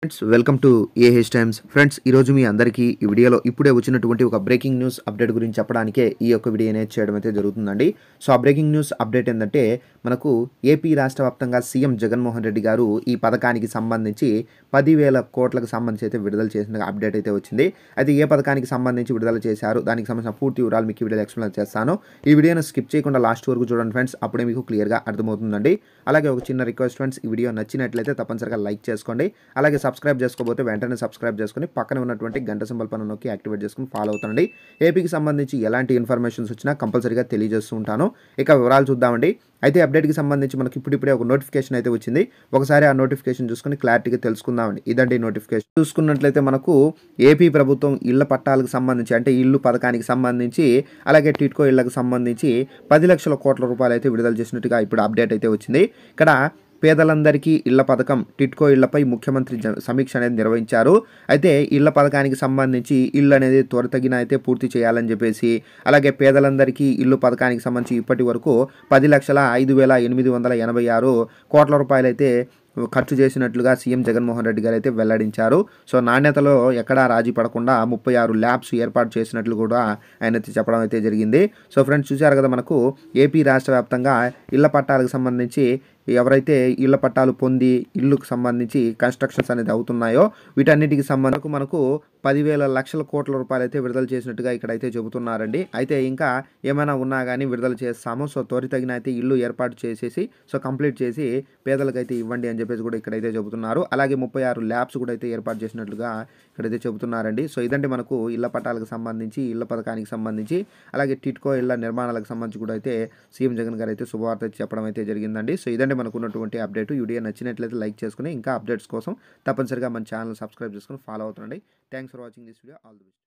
Friends welcome to AHtimes friends ఈరోజు మీ అందరికీ ఈ వీడియోలో ఇప్పుడే వచ్చినటువంటి ఒక బ్రేకింగ్ న్యూస్ అప్డేట్ గురించి చెప్పడానికే ఈ యొక్క వీడియో అనేది చేయడం అయితే జరుగుతుందండి. సో ఆ బ్రేకింగ్ న్యూస్ అప్డేట్ ఏంటంటే మనకు ఏపీ రాష్ట్ర వ్యాప్తంగా సీఎం జగన్మోహన్ రెడ్డి గారు ఈ పథకానికి సంబంధించి 10,000 కోట్లకు సంబంధించి అయితే విడుదల చేసిన అప్డేట్ అయితే వచ్చింది. అయితే ఏ పథకానికి సంబంధించి విడుదల చేశారు దానికి సంబంధించిన పూర్తి వివరాలు మీకు ఈ వీడియోలో ఎక్స్ప్లెయిన్ చేస్తాను. ఈ వీడియోను స్కిప్ చేయకుండా లాస్ట్ వరకు చూడండి ఫ్రెండ్స్, అప్పుడే మీకు క్లియర్గా అర్థమవుతుందండి. అలాగే ఒక చిన్న రిక్వెస్ట్ ఫ్రెండ్స్, ఈ వీడియో నచ్చినట్లయితే తప్పనిసరిగా లైక్ చేసుకోండి. అలాగే సబ్స్క్రైబ్ చేసుకోకపోతే వెంటనే సబ్స్క్రైబ్ చేసుకుని పక్కన ఉన్నటువంటి గంట సింబల్ పైన నొక్కి యాక్టివేట్ చేసుకుని ఫాలో అవుతానండి. ఏపీకి సంబంధించి ఎలాంటి ఇన్ఫర్మేషన్స్ వచ్చినా కంపల్సరీగా తెలియజేస్తూ ఉంటాను. ఇక వివరాలు చూద్దామండి. అయితే అప్డేట్కి సంబంధించి మనకి ఇప్పుడిప్పుడే ఒక నోటిఫికేషన్ అయితే వచ్చింది. ఒకసారి ఆ నోటిఫికేషన్ చూసుకుని క్లారిటీగా తెలుసుకుందామండి. ఇదండి నోటిఫికేషన్. చూసుకున్నట్లయితే మనకు ఏపీ ప్రభుత్వం ఇళ్ల పట్టాలకు సంబంధించి అంటే ఇల్లు పథకానికి సంబంధించి అలాగే టిట్కో ఇళ్లకు సంబంధించి 10 లక్షల కోట్ల రూపాయలు అయితే విడుదల చేసినట్టుగా ఇప్పుడు అప్డేట్ అయితే వచ్చింది. ఇక్కడ పేదలందరికీ ఇళ్ల పథకం టిట్కో ఇళ్లపై ముఖ్యమంత్రి సమీక్ష అనేది నిర్వహించారు. అయితే ఇళ్ల పథకానికి సంబంధించి ఇల్లు అనేది త్వరితగిన అయితే పూర్తి చేయాలని చెప్పేసి, అలాగే పేదలందరికీ ఇల్లు పథకానికి సంబంధించి ఇప్పటి వరకు 10,05,886 కోట్ల రూపాయలు అయితే ఖర్చు చేసినట్లుగా సీఎం జగన్మోహన్ రెడ్డి గారు అయితే వెల్లడించారు. సో నాణ్యతలో ఎక్కడా రాజీ పడకుండా 36 ల్యాబ్స్ ఏర్పాటు చేసినట్లు కూడా ఆయన అయితే చెప్పడం అయితే జరిగింది. సో ఫ్రెండ్స్ చూశారు కదా, మనకు ఏపీ రాష్ట్ర వ్యాప్తంగా ఇళ్ల పట్టాలకు సంబంధించి ఎవరైతే ఇళ్ల పట్టాలు పొంది ఇల్లుకు సంబంధించి కన్స్ట్రక్షన్స్ అనేది అవుతున్నాయో వీటన్నిటికి సంబంధించి మనకు 10,000 లక్షల కోట్ల రూపాయలు అయితే విడుదల చేసినట్టుగా ఇక్కడైతే చెబుతున్నారండి. అయితే ఇంకా ఏమైనా ఉన్నా కానీ విడుదల చేస్తాము. సో త్వరితగిన అయితే ఇల్లు ఏర్పాటు చేసేసి సో కంప్లీట్ చేసి పేదలకైతే ఇవ్వండి అని చెప్పేసి కూడా ఇక్కడైతే చెబుతున్నారు. అలాగే 36 ల్యాబ్స్ కూడా అయితే ఏర్పాటు చేసినట్లుగా ఇక్కడైతే చెబుతున్నారండి. సో ఇదంటే మనకు ఇళ్ల పట్టాలకు సంబంధించి ఇళ్ల పథకానికి సంబంధించి అలాగే టిట్కో ఇళ్ల నిర్మాణాలకు సంబంధించి కూడా అయితే సీఎం జగన్ గారు అయితే శుభవార్త చెప్పడం అయితే జరిగిందండి. సో ఇదంటే మనకు ఉన్నటువంటి అప్డేట్. వీడియో నచ్చినట్లయితే లైక్ చేసుకుని ఇంకా అప్డేట్స్ కోసం తప్పనిసరిగా మన ఛానల్ సబ్స్క్రైబ్ చేసుకుని ఫాలో అవుతుండండి. Thanks for watching this video. All the best.